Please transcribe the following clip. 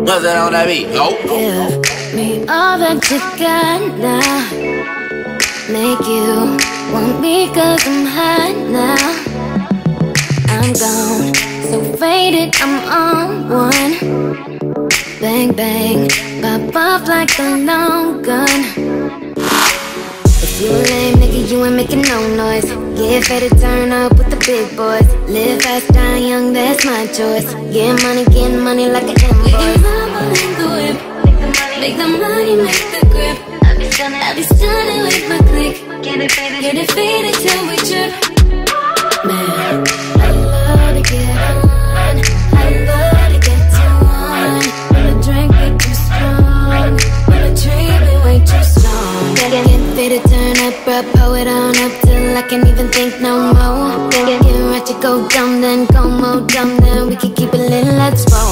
What's that on that beat? Oh. Give me all that you got now. Make you want me cause I'm hot now. I'm gone, so faded, I'm on one. Bang bang, pop off like a long gun. If you a lame nigga, you ain't making no noise. Get ready to turn up with the big boys. Live fast, die young, that's my choice. Get money like an invoice. We can rumble in the whip, make the money, make the grip. I be stunning with my click. Get it faded till we trip. Man, I love to get on, I love to get to one. When the drink get too strong, when the treat me way too strong. Get faded, turn up, bro, pull it on up till I can't even think no more. Get right to go dumb, then go more dumb, then we can keep it lit, let's roll.